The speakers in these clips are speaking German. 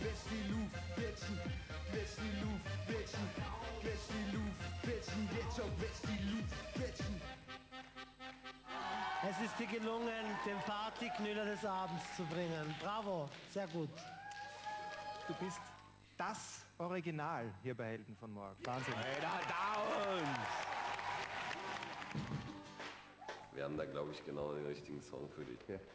Lass die Luft quetschen, lass die Luft quetschen, lass die Luft quetschen, jetzt auch lass die Luft quetschen. Es ist dir gelungen, den Partyknüller des Abends zu bringen. Bravo, sehr gut. Du bist das Original hier bei Helden von Morgen. Wahnsinn. Wir haben da, glaube ich, genau den richtigen Song für dich. Ja.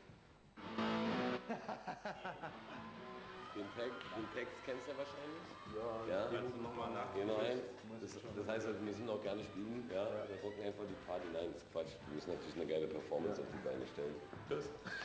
Den Text kennst du ja wahrscheinlich? Ja, kannst du nochmal nachgucken? Genau. Das heißt, wir müssen auch gar nicht spielen. Ja? Wir rocken einfach die Party. Nein, das ist Quatsch. Wir müssen natürlich eine geile Performance auf die Beine stellen. Tschüss.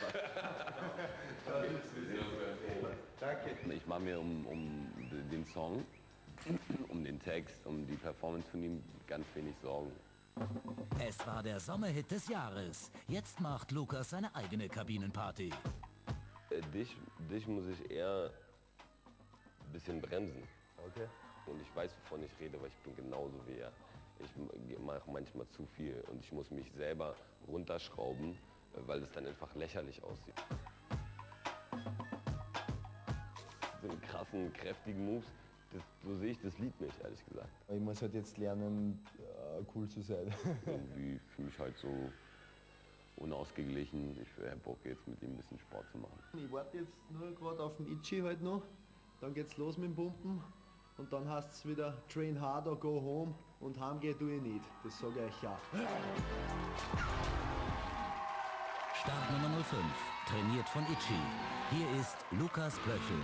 Danke. Ich mache mir um den Song, um den Text, um die Performance von ihm ganz wenig Sorgen. Es war der Sommerhit des Jahres. Jetzt macht Lukas seine eigene Kabinenparty. Dich muss ich eher ein bisschen bremsen. Okay. Und ich weiß, wovon ich rede, weil ich bin genauso wie er. Ich mache manchmal zu viel und ich muss mich selber runterschrauben, weil es dann einfach lächerlich aussieht. So einen krassen, kräftigen Moves, so sehe ich das Lied nicht, ehrlich gesagt. Ich muss halt jetzt lernen, cool zu sein. Irgendwie fühle ich halt so unausgeglichen. Ich habe Bock jetzt mit ihm ein bisschen Sport zu machen. Ich warte jetzt nur gerade auf den Itchy halt noch, dann geht's los mit dem Pumpen und dann heißt es wieder Train hard or go home und heimgehen tue ich nicht, das sage ich ja. Start Nummer 05, trainiert von Itchy. Hier ist Lukas Blöchel.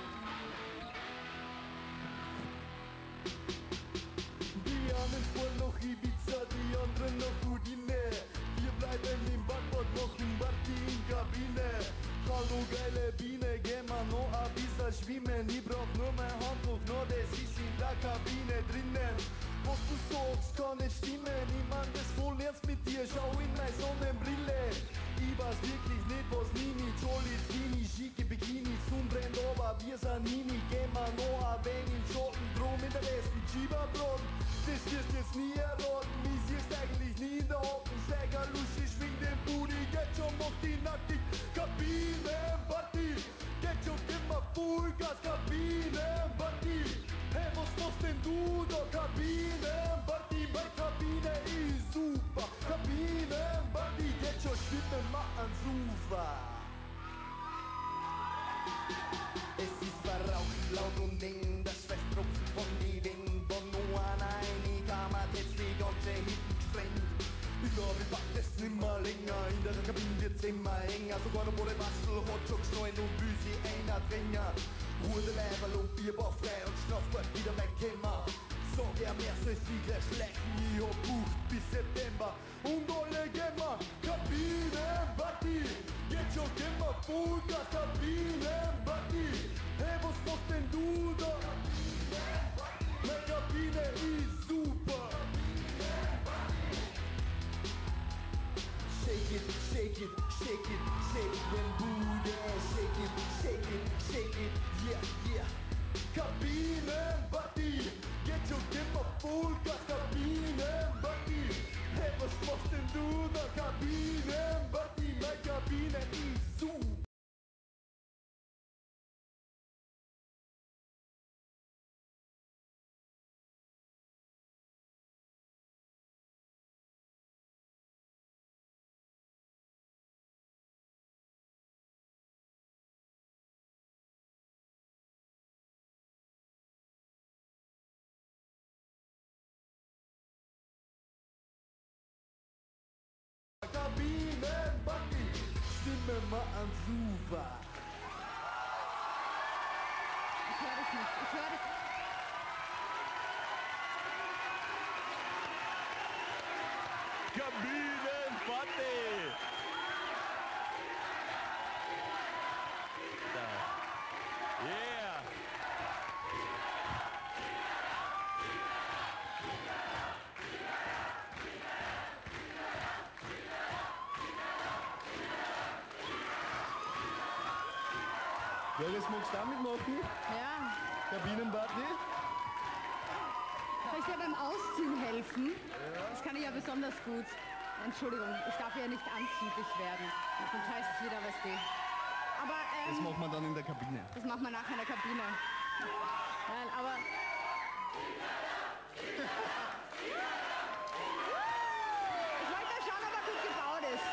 Die einen fahren nach Ibiza, die anderen nach Udine. Wir bleiben im Backbord, machen Party in Kabine. Hallo geile Biene, gehen wir noch ein bisschen schwimmen. Ich brauch nur mein Handtuch, nur das ist in der Kabine drinnen. Was du sagst, kann nicht stimmen. Ich mein das voll ernst mit dir, schau in meine Sonnenbrille. Ich weiß wirklich nicht, was Nini, Jolly, Tini, schicke Bikini, Sonne brennt, aber wir sind Nini. Gehen wir noch ein wenig in Schotten, drum in der besten Schieberbraten. Das wirst du jetzt nie erraten, ich siehst eigentlich nie in der Hocken. Säger, Lusche, schwing den Booty, geht schon, mach die nackig. Kabinenparty, geht schon, gib mal Vollgas, Kabinenparty. Hey, was machst denn du da? Kabinenparty, meine Kabine ist super. Kabinenparty, geht schon, schwimmen mal ans Ufer. Es ist verraucht, laut und eng, das Schweißtropfen von die Wände. Nur an eine Kammer, jetzt die ganze Hitten gesprengt. Ich glaub, ich pack das nimmer länger, in der Kabine wird's immer enger. Sogar noch ohne Waschel, hat schon geschnallt und will sie einer drängen. Ruhe der Leiberl und Bierbauch frei und Schnaufbart wieder wegkämmer. Sag er mehr soll sie gleich schleichen, ich hab bucht bis September. Und alle gehen wir Kabinenparty. Geht schon, gehen wir Vollgas, Kabinenparty. Hey, was machst denn du da? Meine Kabine ist super. Shake it, shake it, shake it, shake den Booty. Shake it, shake it, shake it, yeah, yeah. Kabinenparty, geht schon immer Vollgas, Kabinenparty. Hey, was machst denn du da? Kabinenparty, meine Kabine ist super. Kabinenparty, stimme mal ans Ufer. Ich höre dich nicht, ich höre dich. Kabinenparty! Yeah! Ja, das magst du auch mitmachen? Ja. Kabinenparty? Soll ich dir beim Ausziehen helfen? Das kann ich ja besonders gut. Entschuldigung, ich darf ja nicht anzüglich werden. Sonst heißt es wieder, was die. Aber Das macht man dann in der Kabine. das machen wir nachher in der Kabine. Nein, aber... Ich wollte mal schauen, ob er gut gebaut ist.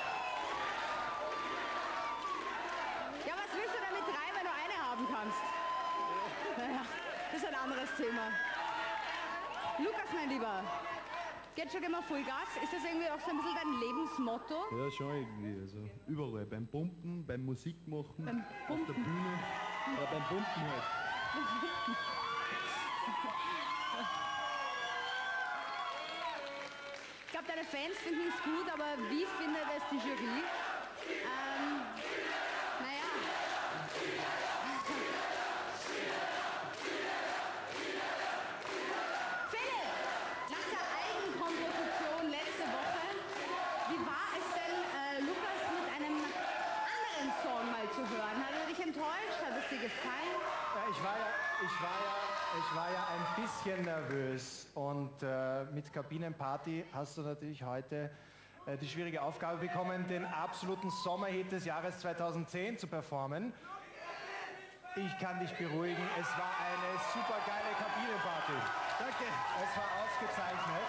Ja, was willst du damit 3, wenn du eine haben kannst? Naja, das ist ein anderes Thema. Lukas, mein Lieber, geht schon immer Vollgas. Ist das irgendwie auch so ein bisschen dein Lebensmotto? Ja, schon irgendwie. Also überall. Beim Pumpen, beim Musik machen, Beim auf Pumpen? der Bühne. Ja, beim Pumpen halt. Ich glaube, deine Fans finden es gut, aber wie findet es die Jury? Naja. Philipp, nach der Eigenkomposition letzte Woche, wie war es denn, Lukas mit einem anderen Song mal zu hören? Hat er dich enttäuscht? Hat es dir gefallen? Ja, ich war ja ein bisschen nervös und mit Kabinenparty hast du natürlich heute die schwierige Aufgabe bekommen, den absoluten Sommerhit des Jahres 2010 zu performen. Ich kann dich beruhigen, es war eine super geile Kabinenparty. Danke. Es war ausgezeichnet.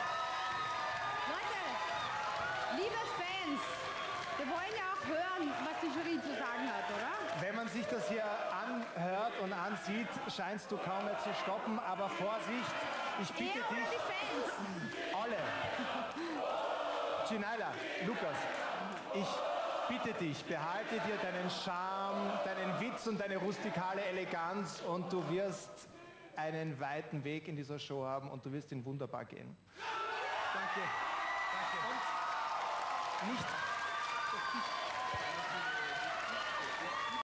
Leute, liebe Fans, wir wollen ja auch hören, was die Jury zu sagen hat, oder? Wenn man sich das hier anhört und ansieht, scheinst du kaum mehr zu stoppen, aber Vorsicht, ich bitte Er oder dich, die Fans? alle, Ginaila, Lukas, ich bitte dich, behalte dir deinen Charme, deinen Witz und deine rustikale Eleganz und du wirst einen weiten Weg in dieser Show haben und du wirst ihn wunderbar gehen. Danke. Danke. Und nicht